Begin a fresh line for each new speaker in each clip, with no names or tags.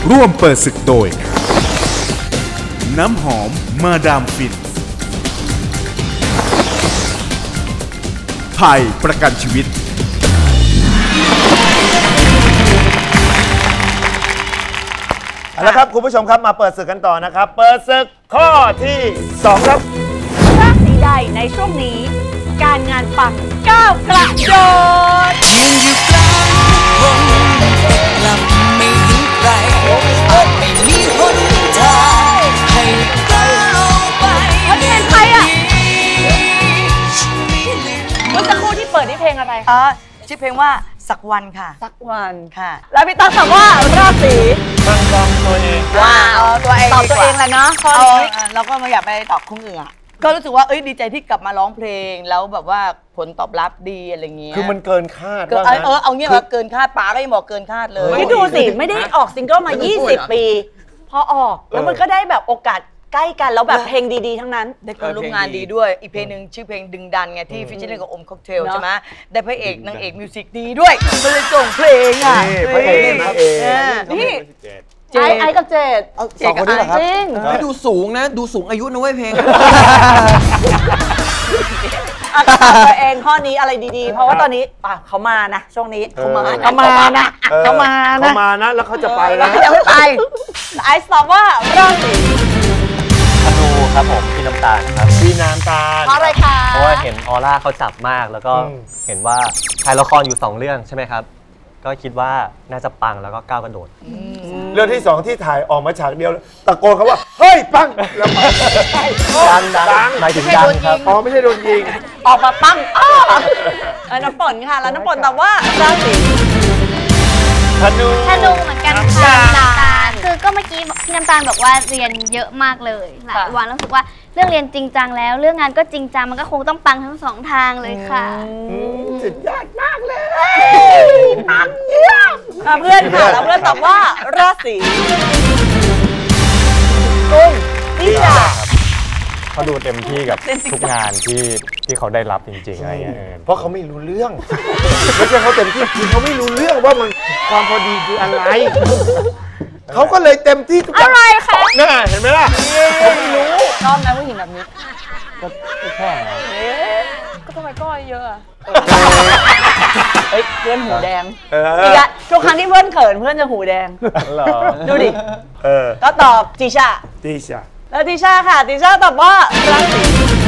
ร่วมเปิดศึกโดยน้ำหอมมาดามฟินไทยประกันชีวิต
แล้วครับคุณผู้ชมครับมาเปิดศึกกันต่อนะครับเปิดศึกข้อที่2ครับ
ราศีใดในช่วงนี้การงานปังก้าวกระโดด
ยืนอยู่กลางคนกลับไม่เห็นใครไม่มีหนทางให้ก้าวไป
เพลงใครอ่ะเมื่อสักครู่ที่เปิดนี่เพลงอะไรคะ
ชื่อเพลงว่าสักวันค่ะ
สักวัน
ค่ะ
แล้วพี่ตั๊กตอบว่าราศี
มังกรตัวเอง
ว้าวตัวเองตอบตัวเองแหละเนาะข้อนี้
เราก็ไม่อยากไปตอบคนอื่นก็รู้สึกว่าดีใจที่กลับมาร้องเพลงแล้วแบบว่าผลตอบรับดีอะไรเงี้ย
คือมันเกินคาด
เอาเงี้ยว่าเกินคาดป๋าก็ยังบอกเกินคาดเลย
คิดดูสิไม่ได้ออกซิงเกิลมา20 ปีพอออกแล้วมันก็ได้แบบโอกาสใกล้กันแล้วแบบเพลงดีๆทั้งนั้น
ได้คนร่วมงานดีด้วยอีกเพลงหนึ่งชื่อเพลงดึงดันไงที่ฟิชเชอร์กับอมค็อกเทลใช่ไหมได้พระเอกนางเอกมิวสิกดีด้วยมันเลยส่งเพลงอ่ะ
พระเอกนางเอก
นี่ไอ้กับเจด
สองคนนี้เหรอครับ
ไม่ดูสูงนะดูสูงอายุนะเว้ยเพลง
ตัวเองข้อนี้อะไรดีๆเพราะว่าตอนนี้เขามานะช่วงนี้เขามานะ
แล้วเขาจะไปแล้ว
ยังไม่ไปไอซ์ตอบว่าราศี
ธนูครับผมพี่น้ำตาลครับ
พี่น้ำตาล
เพราะอะไรคะ
เพราะว่าเห็นออร่าเขาจับมากแล้วก็เห็นว่าถ่ายละครอยู่2เรื่องใช่ไหมครับก็คิดว่าน่าจะปังแล้วก็ก้าวกระโดด
เรื่องที่2ที่ถ่ายออกมาฉากเดียวตะโกนเขาว่าเฮ้ยปังแล้ว
ดังหมายถึงดังครับ
ไม่ใช่โดนยิง
ออกมาปังน้ำฝนค่ะแล้วน้ำฝนตอบว่าราศี
ธนู
เหมือนกันค่ะน้ำตาลคือก็เมื่อกี้พี่น้ำตาลบอกว่าเรียนเยอะมากเลยหลายวันรู้สึกว่าเรื่องเรียนจริงจังแล้วเรื่องงานก็จริงจังมันก็คงต้องปังทั้ง2 ทางเลยค่ะ
สุดยอดมากเลย
ปังเยี่ยมเพื่อนค่ะแล้วเพื่อนตอบว่าราศีกุ้งพี่จ๋า
เขาดูเต็มที่กับทุกงานที่เขาได้รับจริงๆอะไรเงี้ย
เพราะเขาไม่รู้เรื่องไม่ใช่เขาเต็มที่คือเขาไม่รู้เรื่องว่ามันความพอดีคืออะไรเขาก็เลยเต็มที่ทุกอย่าง
อะไรคะ
น่าเห็นไหมล่ะเขาไม่รู้
ชอบไหมผู้หญิงแบบนี้
ก็แค่
ก็ทำไมก็เยอะเพื่อนหูแดงอีกอะทุกครั้งที่เพื่อนเขินเพื่อนจะหูแดงดูดิก็ตอบติชาแล้วติชาค่ะติชาตอบว่าราศี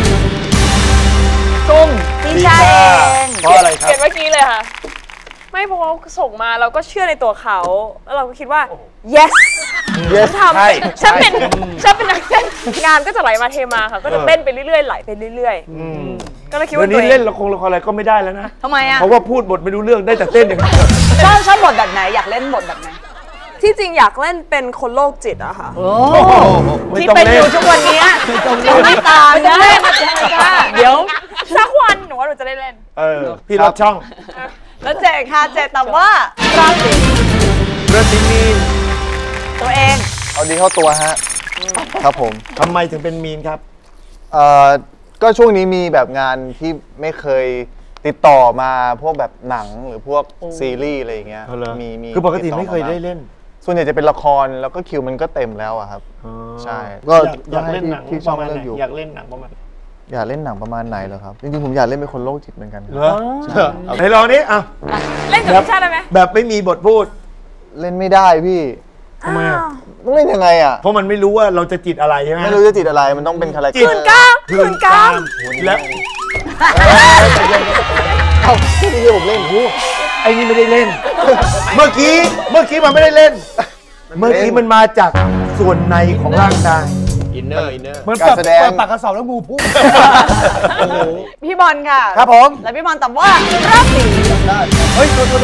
ตุ้มติชาเอง
เพราะอะไรครับ
เขียนเมื่อกี้เลยค่ะไม่เพราะว่าส่งมาเราก็เชื่อในตัวเขาแล้วเราก็คิดว่า yes ทำฉันเป็นนักเต้นงานก็จะไหลมาเทมาค่ะก็จะเต้นไปเรื่อยๆไหลไปเรื่อยๆก็เลยคิดว่า
วันนี้เล่นละครอะไรก็ไม่ได้แล้วนะ
ทำไมอ่ะ
เพราะว่าพูดบทไม่รู้เรื่องได้แต่เต้นอย่างเดียว
ชอบบทแบบไหนอยากเล่นบทแบบไหน
ที่จริงอยากเล่นเป็นคนโรคจิตอะค่ะ
ที่เป็นอยู่ทุกวันนี้ไม่ตามนะเดี๋ยว
สักวันหนูว่าหนูจะได้เล่น
พี่รับช่อง
แล้วเจค่ะเจตอบว่าราศี
มีน
ตัวเอง
เอาดีเข้าตัวฮะครับผม
ทำไมถึงเป็นมีนครับ
ก็ช่วงนี้มีแบบงานที่ไม่เคยติดต่อมาพวกแบบหนังหรือพวกซีรีส์อะไรอย่างเงี้ย
มีคือปกติไม่เคยได้เล่น
ส่วนใหญ่จะเป็นละครแล้วก็คิวมันก็เต็มแล้วอะครับใช่ก็
อยากเล่นหนังประมาณไหนอยากเล่นหนังประมาณ
อยากเล่นหนังประมาณไหนเหรอครับจริงๆผมอยากเล่นเป็นคนโรคจิตเหมือนกัน
ไหนลองนี้อ่ะ
เล่นกับพี่ชาได้ไหม
แบบไม่มีบทพูด
เล่นไม่ได้พี่
ทำไมอ่ะ
ต้องเล่นยังไงอ่ะ
เพราะมันไม่รู้ว่าเราจะจิตอะไรใช่ไหม
ไม่รู้จะจิตอะไรมันต้องเป็นคาแรคเตอร์
คืนกล้าม
แล้ว
เอาที่นี่ผมเล่น
ไอ้นี่ไม่ได้เล่นเมื่อกี้มันไม่ได้เล่นเมื่อกี้มันมาจากส่วนในของร่างกาย
อินเนอร์
มันเปิดปากกระสอบแล้วงูพุ่ง
พี่บอลค่ะ
ครับผม
แล้วพี่บอลตอบว่าราศี
เฮ้ยตัว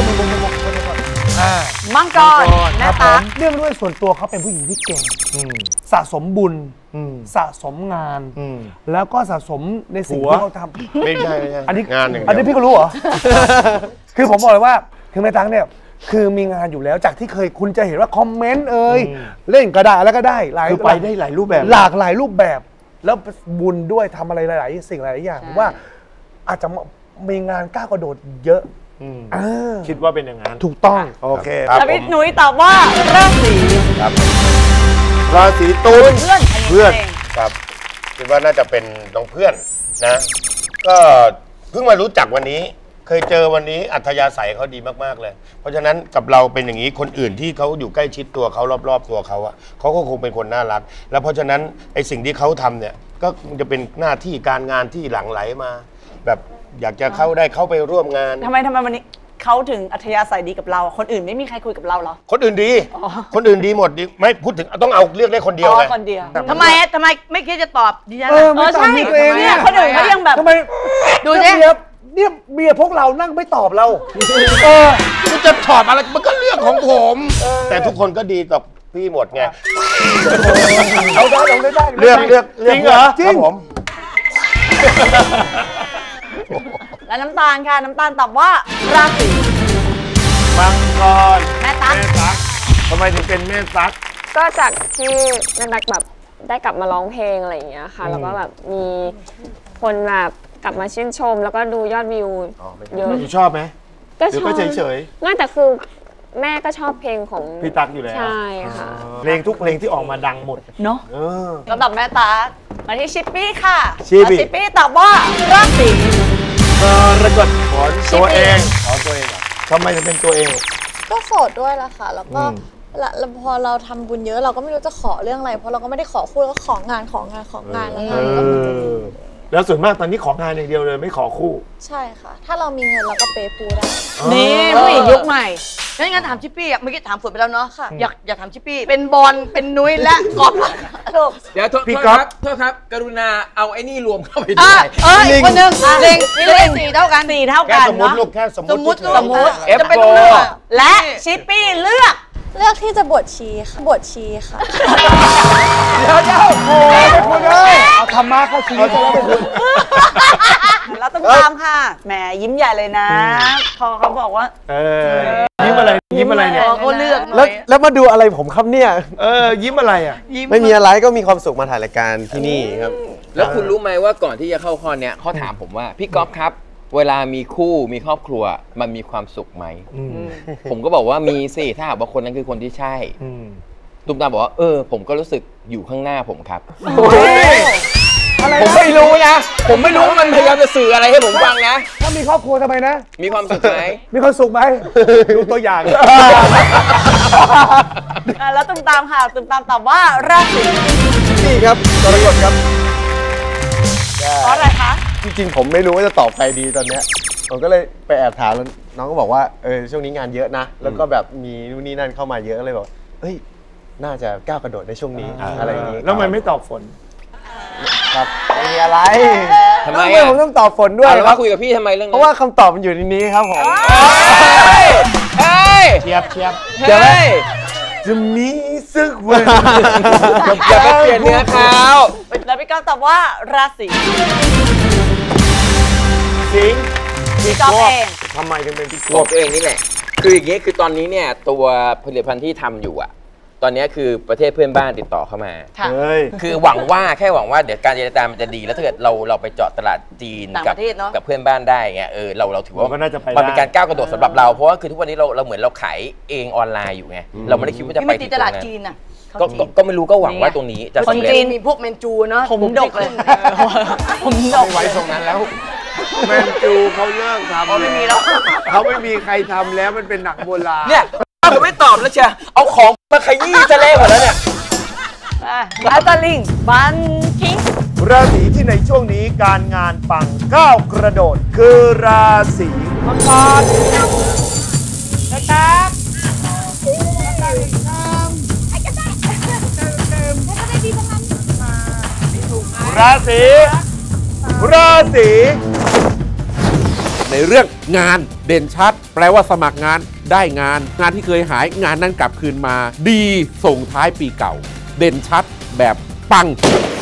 มังกรนะคะ
เรื่องด้วยส่วนตัวเขาเป็นผู้หญิงที่เก่งสะสมบุญสะสมงานแล้วก็สะสมในสิ่งที่เขาทำ
ไม่ใช่
อันนี้งานอันนี้พี่ก็รู้เหรอคือผมบอกเลยว่าคือแม่ตั๊กเนี่ยคือมีงานอยู่แล้วจากที่เคยคุณจะเห็นว่าคอมเมนต์เล่นก็ได้แล้วก็ได้
คือไปได้หลายรูปแบบ
หลากหลายรูปแบบแล้วบุญด้วยทำอะไรหลายๆสิ่งหลายอย่างว่าอาจจะมีงานก้าวกระโดดเยอะ
คิดว่าเป็นอย่างนั้น
ถูกต้องโอเค
แล้วพี่หนุ่ยตอบว่าราศี
ราศีตุล
เพื่อน
ครับคิดว่าน่าจะเป็นน้องเพื่อนนะ ก็เพิ่งมารู้จักวันนี้ เคยเจอวันนี้อัธยาศัยเขาดีมากๆเลย เพราะฉะนั้นกับเราเป็นอย่างนี้คนอื่นที่เขาอยู่ใกล้ชิดตัวเขารอบๆตัวเขาอะเขาก็คงเป็นคนน่ารัก แล้วเพราะฉะนั้นไอ้สิ่งที่เขาทำเนี่ยก็จะเป็นหน้าที่การงานที่หลั่งไหลมา แบบอยากจะเข้าไปร่วมงาน
ทำไมวันนี้เขาถึงอัธยาศัยดีกับเราคนอื่นไม่มีใครคุยกับเราเหรอ
คนอื่นดี คนอื่นดีหมดดีไม่พูดถึงต้องเอาเลือกได้คนเดียวไง
คนเดียว
ทำไมไม่คิดจะตอบดิฉัน
ไม่ตอบตัวเอง
เนี่ยคนอื่นเขายังแบบ
ทำไม
ดูสิ
เนี่ยเมียพวกเรานั่งไม่ตอบเรา
มันจะถอดอะไรมันก็เรื่องของผม แต่ทุกคนก็ดีกับพี่หมดไง
เอาได้
เลือกจริงเหรอ
จริง
ผม
และน้ำตาลค่ะน้ำตาลตอบว่าราศี
มังกร
แม่ตั๊ก
ทำไมถึงเป็นแม่ตั๊ก
ก็จากที่นักแบบได้กลับมาร้องเพลงอะไรอย่างเงี้ยค่ะแล้วก็แบบมีคนแบบกลับมาชื่นชม แล้วก็ดูยอดวิวเยอะ
ชอบไหม
ก็
หรือ
ชอบ
ก็เฉย
ไม่แต่คือแม่ก็ชอบเพลงของ
พี่ตั๊กอยู่แล้ว
ใช่ค่ะ
เพลงทุกเพลงที่ออกมาดังหมด
เนาะ
เออ
ก็ตอบแม่ตั๊กมาที่ชิปปี้ค่ะ
ชิปปี้
ชิปปี้ตอบว่าราศี
กรกฎผลตัวเองตัวเองทำไมถึงเป็นตัวเอง
ก็โสดด้วยละค่ะ แล้วก็แล้วพอเราทำบุญเยอะเราก็ไม่รู้จะขอเรื่องอะไร เพราะเราก็ไม่ได้ขอคู่แล้วก็ของานแล้วงานก็มันจะดี
แล้วส่วนมากตอนนี้ของานอย่างเดียวเลยไม่ขอคู่
ใช่ค่ะ ถ้าเรามีเงินเราก็เปย์พูได้
นี่ผู้หญิงยุคใหม่
งั้นถามชิปปี้อ่ะเมื่อกี้ถามฝนไปแล้วเนาะอยากถามชิปปี้เป็นบอลเป็นนุ้ยและกอบถูก
เดี๋ยวโทษ
พี่
โทษ
ก๊
ค
อฟ
รับโทษครับ กรุณาเอาไอ้นี่รวมเข้าไปด้วย
อีกคนนึงเล็ง4 เท่ากัน
4 เท่า
แค่
กัน
สมมติ
เนาะ
ลูกแค่สมมติ
สมมุติ
F4
จะเป็นต้องเลือก
และชิปปี้เลือก
เลือกที่จะบวชชีค่ะบวชชีค่ะ
คุณเอ้ยเอาธรรมะเข้าชีวิตแล้วคุณ
แล้วต้องตามค่ะแหมยิ้มใหญ่เลยนะพอเขาบอกว่า
ยิ้มอะไรเนี่ย
เขาเลือก
แล้วมาดูอะไรผมครับเนี่ย
ยิ้มอะไรอ่ะ
ไม่มีอะไรก็มีความสุขมาถ่ายรายการที่นี่ครับ
แล้วคุณรู้ไหมว่าก่อนที่จะเข้าข้อเนี้ยเขาถามผมว่าพี่ก๊อฟครับ เวลามีคู่มีครอบครัวมันมีความสุขไหมผมก็บอกว่ามีสิถ้าหากว่าคนนั้นคือคนที่ใช่ตุ้มตามบอกว่าผมก็รู้สึกอยู่ข้างหน้าผมครับผมไม่รู้นะผมไม่รู้ว่ามันพยายามจะสื่ออะไรให้ผมฟังนะ
ถ้ามีครอบครัวทำไมนะ
มีความสุขไหม
มีความสุขไหม ดูตัวอย่าง
แล้วตุ้มตามค่ะตุ้มตามตอบว่าราศี
นี่ครับกรกฎครับ
เพราะอะไรคะ
จริงๆผมไม่รู้ว่าจะตอบใครดีตอนเนี้ยผมก็เลยไปแอบถามแล้วน้องก็บอกว่าช่วงนี้งานเยอะนะ แล้วก็แบบมีนู่นนี่นั่นเข้ามาเยอะเลยบอกเฮ้ยน่าจะก้าวกระโดดในช่วงนี้อะไรอย่างนี้
แล้วมันไม่ตอบฝน
ครับไม่มีอะไร
ทำไม
ผมต้องตอบฝนด้วย
แล้ว
ครั
มา
บ
คุยกับพี่ทำไมเรื่อง
เพราะว่าคำตอบมันอยู่ในนี้ครับผม
เฮ้ย
เชียบ
เฮ้ย
จะมีสักวัน
อย่าไปเปลี่ยนเนื้อเขา
แล้วพี่ก้าวตอบว่าราศี
สิงห์
พี่ก้าวเอง
ทำไมถึงเป็นพี่
บอกตัวเองนี่แหละคืออย่างนี้คือตอนนี้เนี่ยตัวผลิตภัณฑ์ที่ทำอยู่อะตอนนี้คือประเทศเพื่อนบ้านติดต่อเข้ามา
เฮ้ย
คือหวังว่าแค่หวังว่าเดี๋ยวการเจรจามันจะดีแล้วถ้าเกิดเราไปเจาะตลาดจีน
ต่างประเทศเนอะ
กับเพื่อนบ้านได้เงี้ยเราถือว่า
ก็น่าจะไปได้
มันเป็นการก้าวกระโดดสำหรับเราเพราะว่าคือทุกวันนี้เราเหมือนเราขายเองออนไลน์อยู่ไงเราไม่ได้คิดว่าจะ
ที่
ไป
ไม่ติดตลาดจีนอ่ะ
ก็ไม่รู้ก็หวังว่าตรงนี้จะ
คน
สำเร็จ
จีนมีพวกเมนจูเนาะ
ผมดกเลยผมดก
ไม่ไว้ตรงนั้นแล้ว แมนจูเขาเลิกทำ
ไม่มีแล้ว
เขาไม่มีใครทำแล้วมันเป็นหนังโบราณ
เนี่ยผมไม่ตอบแล้วเชียเอาของมาขยี้จะเละหมดแล้วเนี่ย
อัลตาลิงบันทิง
ราศีที่ในช่วงนี้การงานปังก้าวกระโดดคือราศีมังกรนะครับ ราศี
ในเรื่องงานเด่นชัด แปลว่าสมัครงานได้งานที่เคยหายงานนั้นกลับคืนมา ดีส่งท้ายปีเก่า เด่นชัดแบบปัง